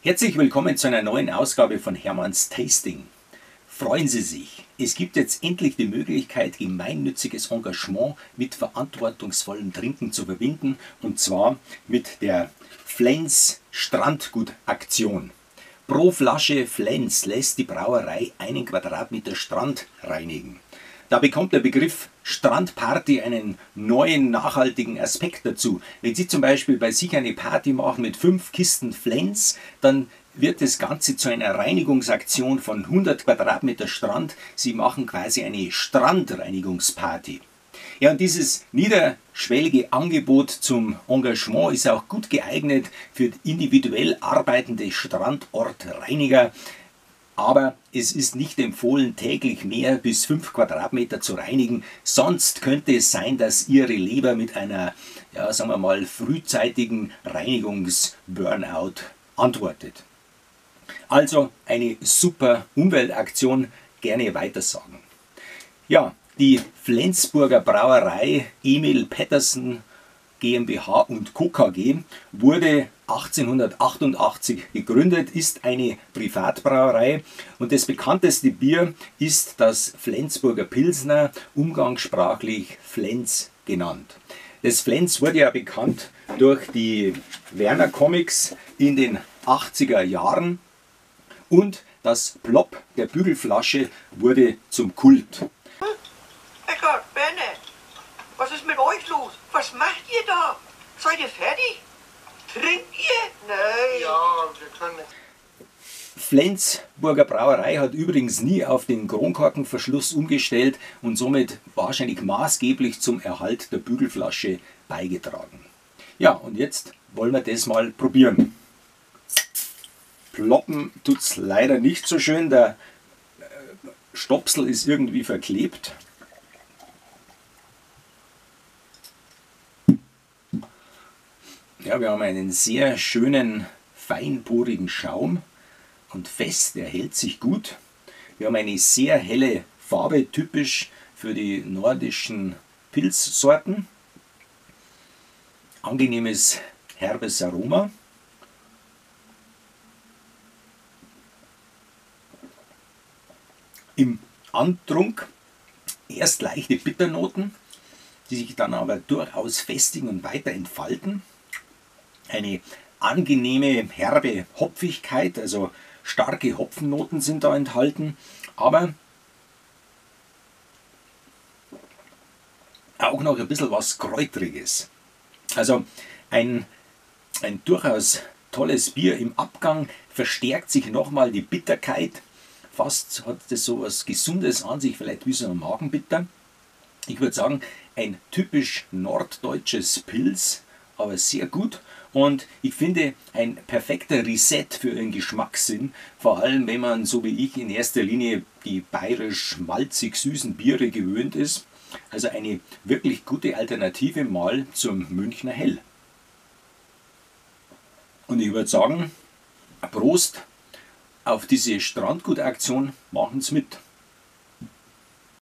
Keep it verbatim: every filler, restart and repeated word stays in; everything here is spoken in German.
Herzlich willkommen zu einer neuen Ausgabe von Hermanns Tasting. Freuen Sie sich, es gibt jetzt endlich die Möglichkeit, gemeinnütziges Engagement mit verantwortungsvollem Trinken zu verbinden, und zwar mit der Flens Strandgut-Aktion. Pro Flasche Flens lässt die Brauerei einen Quadratmeter Strand reinigen. Da bekommt der Begriff Strandparty einen neuen, nachhaltigen Aspekt dazu. Wenn Sie zum Beispiel bei sich eine Party machen mit fünf Kisten Flens, dann wird das Ganze zu einer Reinigungsaktion von hundert Quadratmeter Strand. Sie machen quasi eine Strandreinigungsparty. Ja, und dieses niederschwellige Angebot zum Engagement ist auch gut geeignet für individuell arbeitende Strandortreiniger. Aber es ist nicht empfohlen, täglich mehr bis fünf Quadratmeter zu reinigen, sonst könnte es sein, dass Ihre Leber mit einer, ja, sagen wir mal, frühzeitigen Reinigungs-Burnout antwortet. Also eine super Umweltaktion, gerne weitersagen. Ja, die Flensburger Brauerei Emil Pettersen GmbH und Co. K G wurde achtzehnhundertachtundachtzig gegründet, ist eine Privatbrauerei und das bekannteste Bier ist das Flensburger Pilsner, umgangssprachlich Flens genannt. Das Flens wurde ja bekannt durch die Werner Comics in den achtziger Jahren und das Plop der Bügelflasche wurde zum Kult. Eckart, Benne, was ist mit euch los? Was macht ihr da? Seid ihr fertig? Trinkt ihr? Nein. Ja, wir können nicht. Flensburger Brauerei hat übrigens nie auf den Kronkorkenverschluss umgestellt und somit wahrscheinlich maßgeblich zum Erhalt der Bügelflasche beigetragen. Ja, und jetzt wollen wir das mal probieren. Ploppen tut es leider nicht so schön, der Stopsel ist irgendwie verklebt. Ja, wir haben einen sehr schönen, feinporigen Schaum und fest, der hält sich gut. Wir haben eine sehr helle Farbe, typisch für die nordischen Pilzsorten. Angenehmes, herbes Aroma. Im Antrunk erst leichte Bitternoten, die sich dann aber durchaus festigen und weiter entfalten. Eine angenehme, herbe Hopfigkeit, also starke Hopfennoten sind da enthalten, aber auch noch ein bisschen was Kräutriges. Also ein, ein durchaus tolles Bier im Abgang, verstärkt sich nochmal die Bitterkeit, fast hat das so was Gesundes an sich, vielleicht wie so ein Magenbitter. Ich würde sagen, ein typisch norddeutsches Pils, aber sehr gut. Und ich finde, ein perfekter Reset für Ihren Geschmackssinn, vor allem wenn man, so wie ich, in erster Linie die bayerisch-malzig-süßen Biere gewöhnt ist. Also eine wirklich gute Alternative mal zum Münchner Hell. Und ich würde sagen, Prost auf diese Strandgutaktion, machen Sie mit.